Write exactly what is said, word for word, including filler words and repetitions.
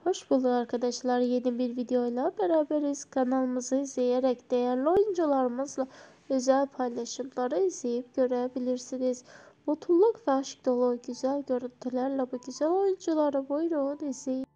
Hoş bulduk arkadaşlar. Yeni bir videoyla beraberiz. Kanalımızı izleyerek değerli oyuncularımızla özel paylaşımları izleyip görebilirsiniz. Mutluluk ve aşk dolu güzel görüntülerle bu güzel oyuncuları buyurun izleyin.